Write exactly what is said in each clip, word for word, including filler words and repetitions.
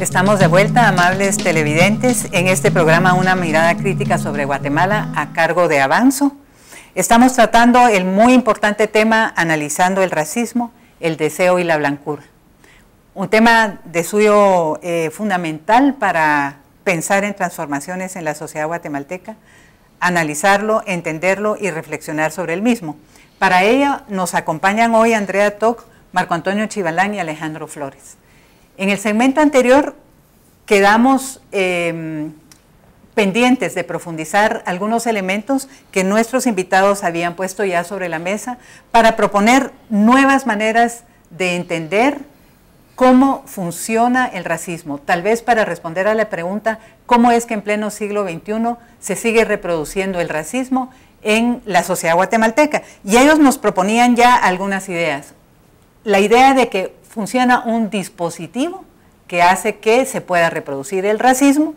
Estamos de vuelta, amables televidentes, en este programa Una mirada crítica sobre Guatemala a cargo de Avanzo. Estamos tratando el muy importante tema analizando el racismo, el deseo y la blancura. Un tema de suyo eh, fundamental para pensar en transformaciones en la sociedad guatemalteca, analizarlo, entenderlo y reflexionar sobre el mismo. Para ello nos acompañan hoy Andrea Toc, Marco Antonio Chivalán y Alejandro Flores. En el segmento anterior quedamos eh, pendientes de profundizar algunos elementos que nuestros invitados habían puesto ya sobre la mesa para proponer nuevas maneras de entender cómo funciona el racismo, tal vez para responder a la pregunta cómo es que en pleno siglo veintiuno se sigue reproduciendo el racismo en la sociedad guatemalteca. Y ellos nos proponían ya algunas ideas. La idea de que funciona un dispositivo que hace que se pueda reproducir el racismo,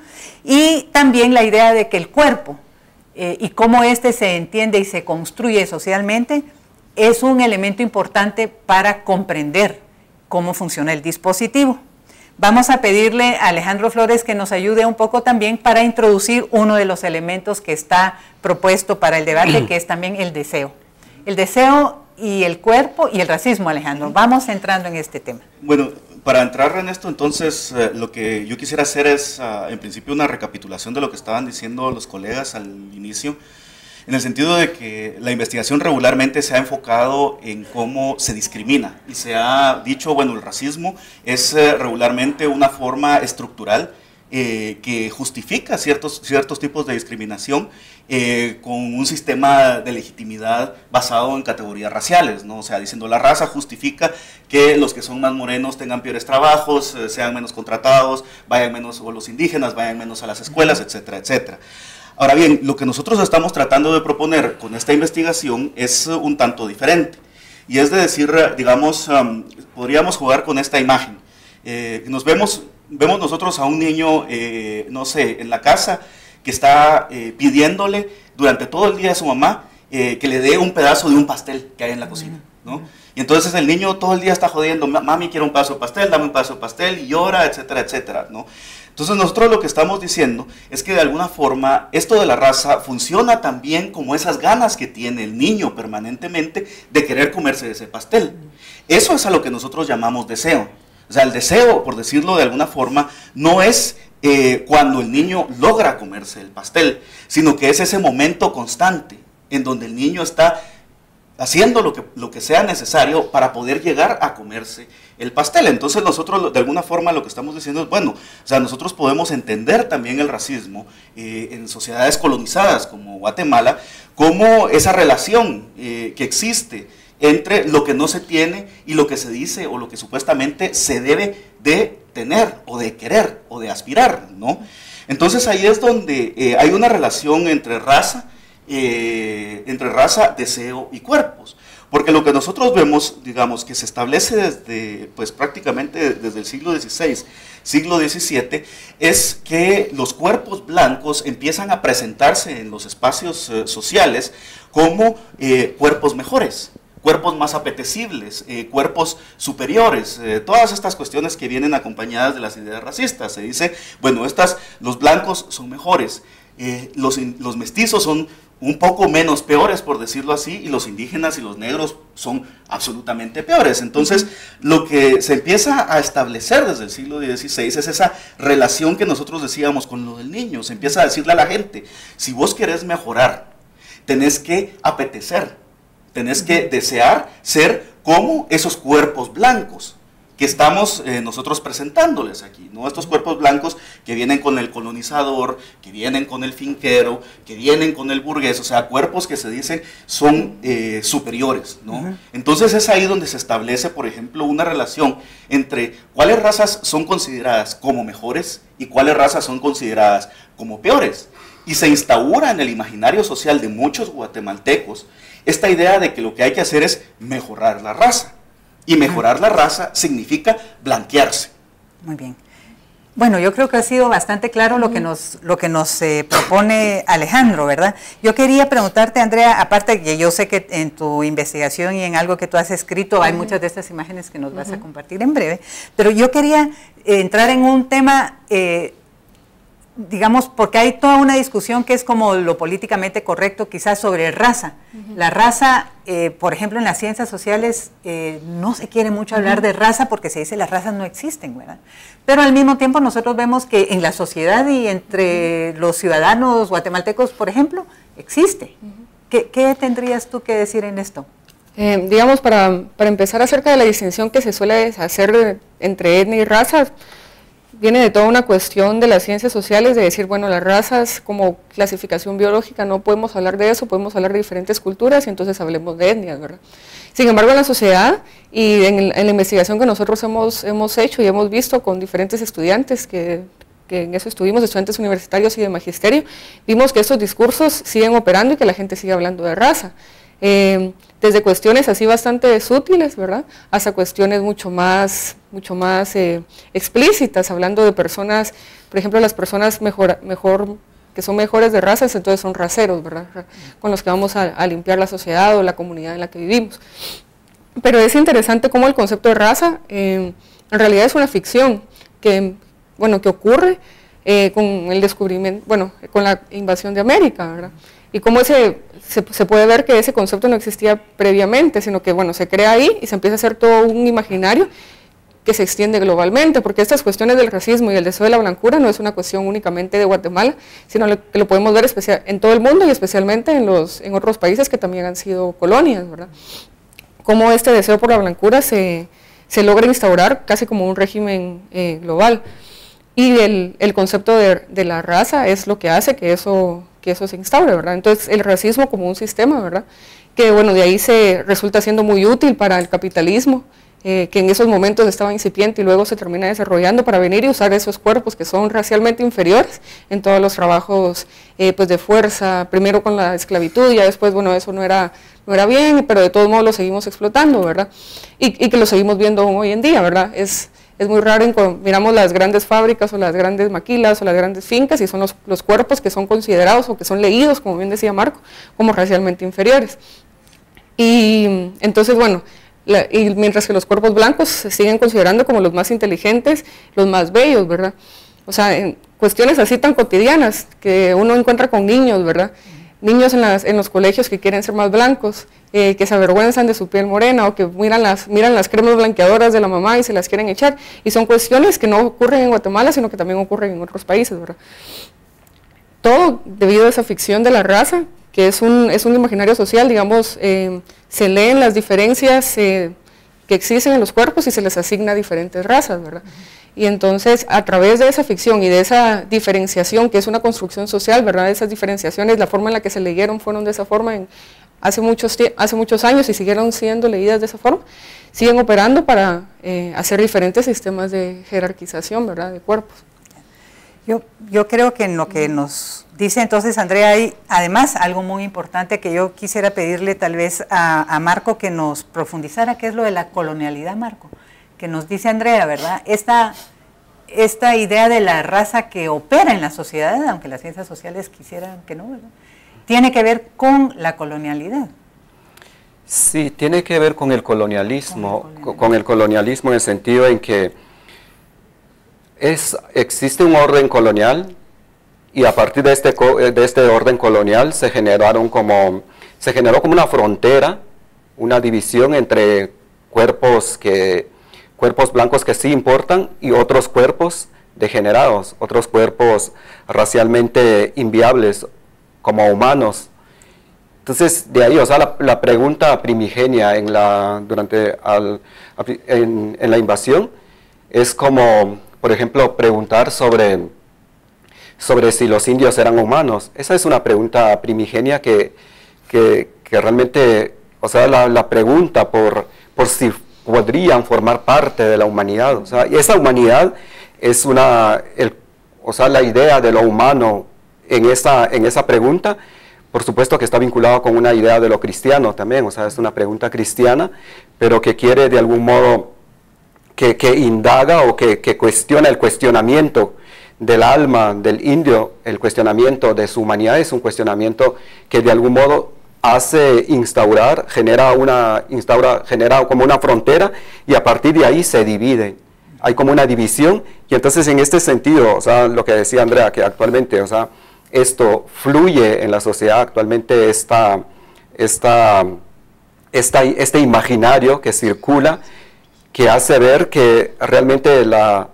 y también la idea de que el cuerpo eh, y cómo éste se entiende y se construye socialmente es un elemento importante para comprender cómo funciona el dispositivo. Vamos a pedirle a Alejandro Flores que nos ayude un poco también para introducir uno de los elementos que está propuesto para el debate, que es también el deseo. El deseo y el cuerpo y el racismo, Alejandro. Vamos entrando en este tema. Bueno, para entrar en esto, entonces, eh, lo que yo quisiera hacer es, uh, en principio, una recapitulación de lo que estaban diciendo los colegas al inicio, en el sentido de que la investigación regularmente se ha enfocado en cómo se discrimina, y se ha dicho, bueno, el racismo es eh, regularmente una forma estructural eh, que justifica ciertos, ciertos tipos de discriminación, Eh, con un sistema de legitimidad basado en categorías raciales, ¿no? O sea, diciendo la raza justifica que los que son más morenos tengan peores trabajos, eh, sean menos contratados, vayan menos, o los indígenas vayan menos a las escuelas, etcétera, etcétera. Ahora bien, lo que nosotros estamos tratando de proponer con esta investigación es un tanto diferente, y es de decir, digamos, um, podríamos jugar con esta imagen. Eh, nos vemos, vemos nosotros a un niño, eh, no sé, en la casa, que está eh, pidiéndole durante todo el día a su mamá eh, que le dé un pedazo de un pastel que hay en la cocina, ¿no? Y entonces el niño todo el día está jodiendo, mami, quiero un pedazo de pastel, dame un pedazo de pastel, y llora, etcétera, etcétera, ¿no? Entonces nosotros lo que estamos diciendo es que de alguna forma esto de la raza funciona también como esas ganas que tiene el niño permanentemente de querer comerse ese pastel. Eso es a lo que nosotros llamamos deseo. O sea, el deseo, por decirlo de alguna forma, no es Eh, cuando el niño logra comerse el pastel, sino que es ese momento constante en donde el niño está haciendo lo que, lo que sea necesario para poder llegar a comerse el pastel. Entonces nosotros de alguna forma lo que estamos diciendo es, bueno, o sea, nosotros podemos entender también el racismo eh, en sociedades colonizadas como Guatemala, como esa relación eh, que existe entre lo que no se tiene y lo que se dice o lo que supuestamente se debe de tener o de querer o de aspirar, ¿no? Entonces ahí es donde eh, hay una relación entre raza, eh, entre raza, deseo y cuerpos. Porque lo que nosotros vemos, digamos, que se establece desde, pues prácticamente desde el siglo dieciséis, siglo diecisiete, es que los cuerpos blancos empiezan a presentarse en los espacios eh, sociales como eh, cuerpos mejores, cuerpos más apetecibles, eh, cuerpos superiores, eh, todas estas cuestiones que vienen acompañadas de las ideas racistas. Se dice, bueno, estas, los blancos son mejores, eh, los, los mestizos son un poco menos peores, por decirlo así, y los indígenas y los negros son absolutamente peores. Entonces, lo que se empieza a establecer desde el siglo dieciséis es esa relación que nosotros decíamos con lo del niño. Se empieza a decirle a la gente, si vos querés mejorar, tenés que apetecer, tenés que desear ser como esos cuerpos blancos que estamos eh, nosotros presentándoles aquí, ¿no? Estos cuerpos blancos que vienen con el colonizador, que vienen con el finquero, que vienen con el burgués, o sea, cuerpos que se dicen son eh, superiores, ¿no? Uh-huh. Entonces es ahí donde se establece, por ejemplo, una relación entre cuáles razas son consideradas como mejores y cuáles razas son consideradas como peores. Y se instaura en el imaginario social de muchos guatemaltecos esta idea de que lo que hay que hacer es mejorar la raza. Y mejorar la raza significa blanquearse. Muy bien. Bueno, yo creo que ha sido bastante claro lo que nos, lo que nos eh, propone Alejandro, ¿verdad? Yo quería preguntarte, Andrea, aparte que yo sé que en tu investigación y en algo que tú has escrito hay muchas de estas imágenes que nos vas a compartir en breve, pero yo quería eh, entrar en un tema, eh, digamos, porque hay toda una discusión que es como lo políticamente correcto, quizás sobre raza. Uh-huh. La raza, eh, por ejemplo, en las ciencias sociales eh, no se quiere mucho hablar uh-huh. de raza porque se dice las razas no existen, ¿verdad? Pero al mismo tiempo nosotros vemos que en la sociedad y entre uh-huh. los ciudadanos guatemaltecos, por ejemplo, existe. Uh-huh. ¿Qué, ¿Qué tendrías tú que decir en esto? Eh, digamos, para, para empezar acerca de la distinción que se suele hacer de, entre etnia y raza, viene de toda una cuestión de las ciencias sociales, de decir, bueno, las razas como clasificación biológica no podemos hablar de eso, podemos hablar de diferentes culturas y entonces hablemos de etnias, ¿verdad? Sin embargo, en la sociedad y en, en la investigación que nosotros hemos, hemos hecho y hemos visto con diferentes estudiantes que, que en eso estuvimos, estudiantes universitarios y de magisterio, vimos que estos discursos siguen operando y que la gente sigue hablando de raza. Eh, desde cuestiones así bastante sutiles, ¿verdad?, hasta cuestiones mucho más, mucho más eh, explícitas, hablando de personas, por ejemplo, las personas mejor, mejor, que son mejores de razas, entonces son raceros, ¿verdad?, con los que vamos a, a limpiar la sociedad o la comunidad en la que vivimos. Pero es interesante cómo el concepto de raza eh, en realidad es una ficción que, bueno, que ocurre eh, con el descubrimiento, bueno, con la invasión de América, ¿verdad?, y cómo ese, se, se puede ver que ese concepto no existía previamente, sino que, bueno, se crea ahí y se empieza a hacer todo un imaginario que se extiende globalmente, porque estas cuestiones del racismo y el deseo de la blancura no es una cuestión únicamente de Guatemala, sino que lo podemos ver especial, en todo el mundo y especialmente en, los, en otros países que también han sido colonias, ¿verdad? Cómo este deseo por la blancura se, se logra instaurar casi como un régimen eh, global. Y el, el concepto de, de la raza es lo que hace que eso, que eso se instaure, ¿verdad? Entonces, el racismo como un sistema, ¿verdad?, que, bueno, de ahí se resulta siendo muy útil para el capitalismo, eh, que en esos momentos estaba incipiente y luego se termina desarrollando para venir y usar esos cuerpos que son racialmente inferiores en todos los trabajos eh, pues de fuerza, primero con la esclavitud, y ya después, bueno, eso no era, no era bien, pero de todos modos lo seguimos explotando, ¿verdad? Y, y que lo seguimos viendo aún hoy en día, ¿verdad? Es... Es muy raro, en, miramos las grandes fábricas o las grandes maquilas o las grandes fincas y son los, los cuerpos que son considerados o que son leídos, como bien decía Marco, como racialmente inferiores. Y entonces, bueno, la, y mientras que los cuerpos blancos se siguen considerando como los más inteligentes, los más bellos, ¿verdad? O sea, en cuestiones así tan cotidianas que uno encuentra con niños, ¿verdad? Niños en, las, en los colegios que quieren ser más blancos, eh, que se avergüenzan de su piel morena o que miran las, miran las cremas blanqueadoras de la mamá y se las quieren echar, y son cuestiones que no ocurren en Guatemala, sino que también ocurren en otros países, ¿verdad? Todo debido a esa ficción de la raza, que es un, es un imaginario social, digamos, eh, se leen las diferencias eh, que existen en los cuerpos y se les asigna diferentes razas, ¿verdad? Y entonces, a través de esa ficción y de esa diferenciación, que es una construcción social, ¿verdad? Esas diferenciaciones, la forma en la que se leyeron fueron de esa forma en, hace, muchos, hace muchos años y siguieron siendo leídas de esa forma, siguen operando para eh, hacer diferentes sistemas de jerarquización, ¿verdad? De cuerpos. Yo, yo creo que en lo que nos dice entonces Andrea hay además algo muy importante que yo quisiera pedirle tal vez a, a Marco que nos profundizara, que es lo de la colonialidad, Marco, que nos dice Andrea, ¿verdad? Esta, esta idea de la raza que opera en la sociedad, aunque las ciencias sociales quisieran que no, ¿verdad?, tiene que ver con la colonialidad. Sí, tiene que ver con el colonialismo, con el colonialismo, con el colonialismo en el sentido en que es, existe un orden colonial y a partir de este, de este orden colonial se generaron como, se generó como una frontera, una división entre cuerpos que cuerpos blancos que sí importan y otros cuerpos degenerados, otros cuerpos racialmente inviables como humanos. Entonces, de ahí, o sea, la, la pregunta primigenia en la, durante al, en, en la invasión es como, por ejemplo, preguntar sobre, sobre si los indios eran humanos. Esa es una pregunta primigenia que, que, que realmente, o sea, la, la pregunta por, por si podrían formar parte de la humanidad. O sea, y esa humanidad es una, el, o sea, la idea de lo humano en esa, en esa pregunta, por supuesto que está vinculado con una idea de lo cristiano también, o sea, es una pregunta cristiana, pero que quiere de algún modo que, que indaga o que, que cuestiona el cuestionamiento del alma del indio, el cuestionamiento de su humanidad, es un cuestionamiento que de algún modo hace instaurar, genera, una, instaura, genera como una frontera y a partir de ahí se divide. Hay como una división y entonces en este sentido, o sea, lo que decía Andrea, que actualmente, o sea, esto fluye en la sociedad actualmente, esta, esta, esta, este imaginario que circula, que hace ver que realmente la...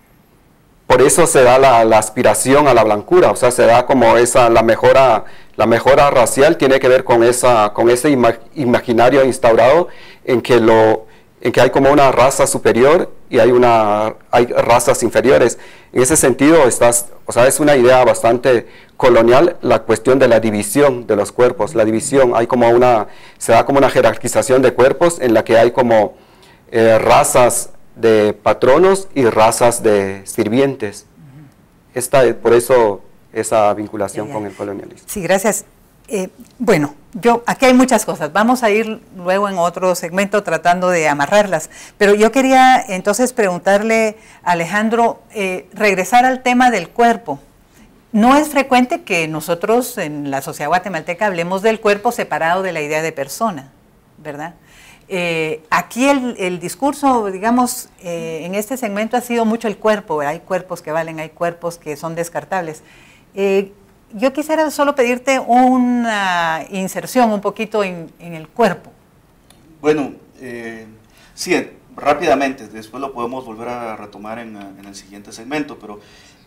Por eso se da la, la aspiración a la blancura, o sea, se da como esa, la mejora, la mejora racial tiene que ver con, esa, con ese ima, imaginario instaurado en que, lo, en que hay como una raza superior y hay, una, hay razas inferiores. En ese sentido, estás, o sea, es una idea bastante colonial la cuestión de la división de los cuerpos, la división, hay como una, se da como una jerarquización de cuerpos en la que hay como eh, razas de patronos y razas de sirvientes. Esta, por eso esa vinculación con el colonialismo. Sí, gracias. Eh, bueno, yo aquí hay muchas cosas. Vamos a ir luego en otro segmento tratando de amarrarlas. Pero yo quería entonces preguntarle a Alejandro, eh, regresar al tema del cuerpo. No es frecuente que nosotros en la sociedad guatemalteca hablemos del cuerpo separado de la idea de persona, ¿verdad? Eh, aquí el, el discurso, digamos, eh, en este segmento ha sido mucho el cuerpo, ¿verdad? Hay cuerpos que valen, hay cuerpos que son descartables. Eh, yo quisiera solo pedirte una inserción un poquito en, en el cuerpo. Bueno, eh, sí, rápidamente, después lo podemos volver a retomar en, en el siguiente segmento, pero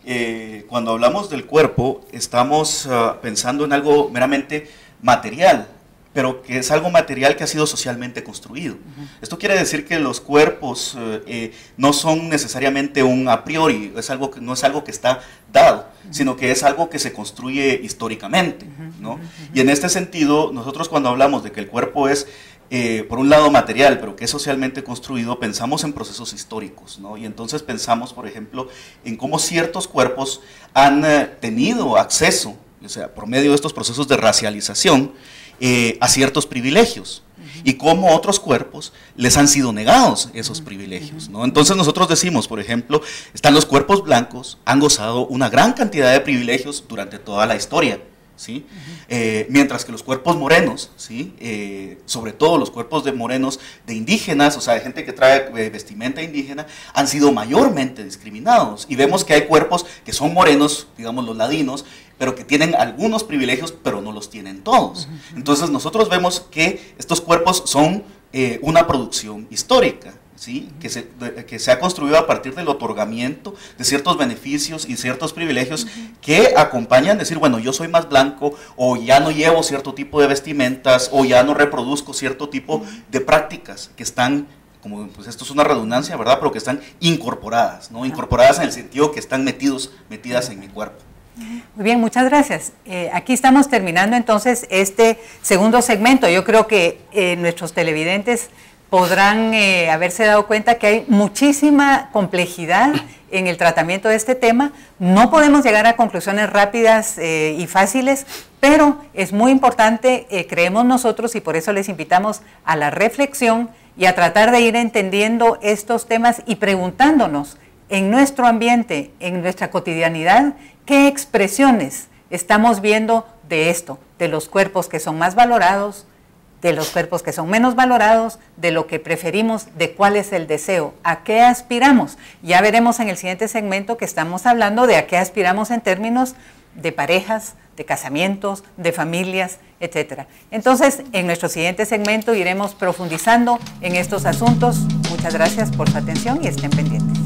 eh, cuando hablamos del cuerpo estamos uh, pensando en algo meramente material, pero que es algo material que ha sido socialmente construido. Uh-huh. Esto quiere decir que los cuerpos eh, no son necesariamente un a priori, es algo que, no es algo que está dado, uh-huh. sino que es algo que se construye históricamente, uh-huh. ¿no? Uh-huh. Y en este sentido, nosotros cuando hablamos de que el cuerpo es, eh, por un lado material, pero que es socialmente construido, pensamos en procesos históricos, ¿no? Y entonces pensamos, por ejemplo, en cómo ciertos cuerpos han eh, tenido acceso, o sea, por medio de estos procesos de racialización, Eh, a ciertos privilegios uh-huh. y cómo otros cuerpos les han sido negados esos uh-huh. privilegios, ¿no? Entonces nosotros decimos, por ejemplo, están los cuerpos blancos, han gozado una gran cantidad de privilegios durante toda la historia, ¿sí? Uh-huh. eh, mientras que los cuerpos morenos, ¿sí? eh, sobre todo los cuerpos de morenos de indígenas, o sea, de gente que trae eh, vestimenta indígena, han sido mayormente discriminados, y vemos que hay cuerpos que son morenos, digamos los ladinos, pero que tienen algunos privilegios, pero no los tienen todos. Entonces nosotros vemos que estos cuerpos son eh, una producción histórica, ¿sí? que, se, de, que se ha construido a partir del otorgamiento de ciertos beneficios y ciertos privilegios uh-huh. que acompañan decir, bueno, yo soy más blanco, o ya no llevo cierto tipo de vestimentas, o ya no reproduzco cierto tipo uh-huh. de prácticas que están, como pues esto es una redundancia, ¿verdad? Pero que están incorporadas, ¿no? Incorporadas en el sentido que están metidos, metidas en mi cuerpo. Muy bien, muchas gracias. Eh, aquí estamos terminando entonces este segundo segmento. Yo creo que eh, nuestros televidentes podrán eh, haberse dado cuenta que hay muchísima complejidad en el tratamiento de este tema. No podemos llegar a conclusiones rápidas eh, y fáciles, pero es muy importante, eh, creemos nosotros, y por eso les invitamos a la reflexión y a tratar de ir entendiendo estos temas y preguntándonos en nuestro ambiente, en nuestra cotidianidad, ¿qué expresiones estamos viendo de esto? De los cuerpos que son más valorados, de los cuerpos que son menos valorados, de lo que preferimos, de cuál es el deseo, a qué aspiramos. Ya veremos en el siguiente segmento que estamos hablando de a qué aspiramos en términos de parejas, de casamientos, de familias, etcétera. Entonces, en nuestro siguiente segmento iremos profundizando en estos asuntos. Muchas gracias por su atención y estén pendientes.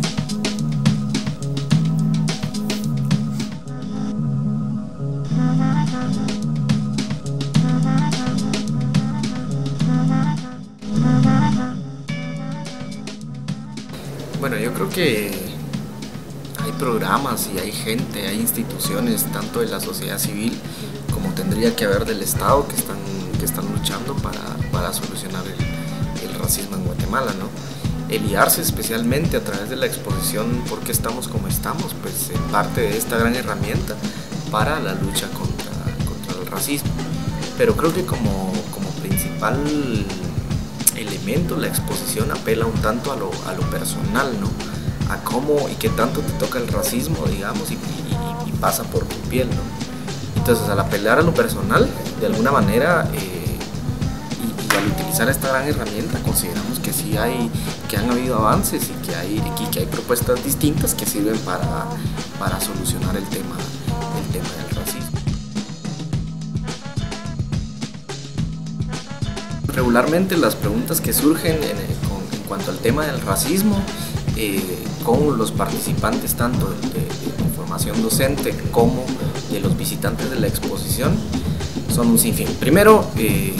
Bueno, yo creo que hay programas y hay gente, hay instituciones, tanto de la sociedad civil como tendría que haber del Estado, que están, que están luchando para, para solucionar el, el racismo en Guatemala, ¿no? El I A R C E especialmente a través de la exposición ¿Por qué estamos como estamos? Pues en parte de esta gran herramienta para la lucha contra, contra el racismo. Pero creo que como, como principal elemento, la exposición apela un tanto a lo, a lo personal, ¿no? A cómo y qué tanto te toca el racismo, digamos, y, y, y pasa por tu piel, ¿no? Entonces, al apelar a lo personal, de alguna manera, eh, y, y al utilizar esta gran herramienta, consideramos que sí hay, que han habido avances y que hay, y que hay propuestas distintas que sirven para, para solucionar el tema, el tema del racismo. Regularmente las preguntas que surgen en, con, en cuanto al tema del racismo eh, con los participantes tanto de, de, de formación docente como de los visitantes de la exposición son un sinfín. Primero, eh,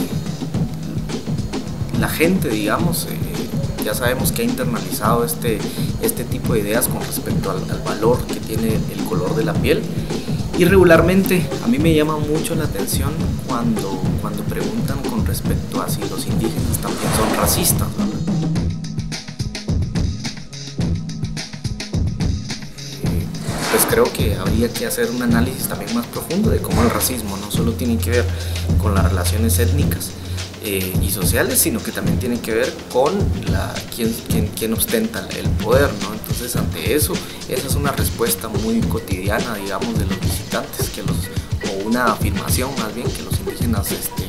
la gente, digamos, eh, ya sabemos que ha internalizado este, este tipo de ideas con respecto al, al valor que tiene el color de la piel. Y regularmente a mí me llama mucho la atención cuando, cuando preguntan con respecto a si los indígenas también son racistas, ¿no? Eh, pues creo que habría que hacer un análisis también más profundo de cómo el racismo no solo tiene que ver con las relaciones étnicas eh, y sociales, sino que también tiene que ver con la, quién, quién, quién ostenta el poder, ¿no? Entonces, ante eso, esa es una respuesta muy cotidiana, digamos, de los visitantes, que los, o una afirmación más bien, que los indígenas este,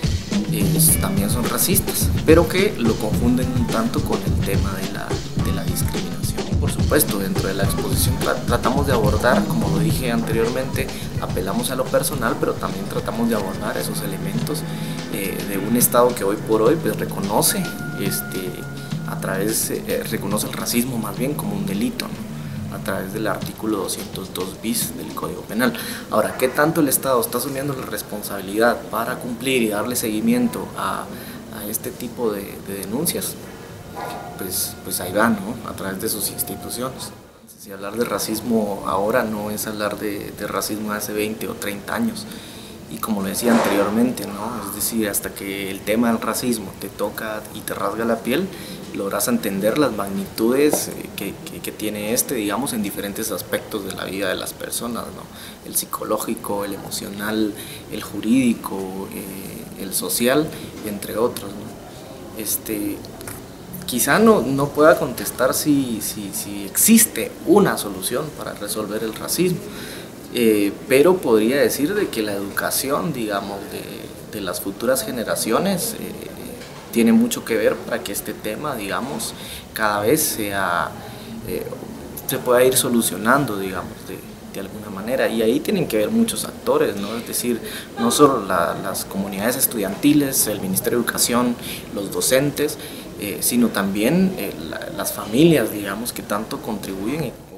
es, también son racistas, pero que lo confunden un tanto con el tema de la, de la discriminación. Y por supuesto, dentro de la exposición tra tratamos de abordar, como lo dije anteriormente, apelamos a lo personal, pero también tratamos de abordar esos elementos eh, de un Estado que hoy por hoy pues, reconoce este, a través, eh, reconoce el racismo más bien como un delito, ¿no? A través del artículo doscientos dos bis del Código Penal. Ahora, ¿qué tanto el Estado está asumiendo la responsabilidad para cumplir y darle seguimiento a, a este tipo de, de denuncias? Pues, pues ahí va, ¿no? A través de sus instituciones. Entonces, si hablar de racismo ahora no es hablar de, de racismo de hace veinte o treinta años. Y como lo decía anteriormente, ¿no? Es decir, hasta que el tema del racismo te toca y te rasga la piel, logras entender las magnitudes que, que, que tiene este, digamos, en diferentes aspectos de la vida de las personas, ¿no? El psicológico, el emocional, el jurídico, eh, el social, entre otros, ¿no? Este, quizá no, no pueda contestar si, si, si existe una solución para resolver el racismo. Eh, pero podría decir de que la educación, digamos, de, de las futuras generaciones eh, tiene mucho que ver para que este tema, digamos, cada vez sea, eh, se pueda ir solucionando, digamos, de, de alguna manera. Y ahí tienen que ver muchos actores, ¿no? Es decir, no solo la, las comunidades estudiantiles, el Ministerio de Educación, los docentes, eh, sino también eh, la, las familias, digamos, que tanto contribuyen.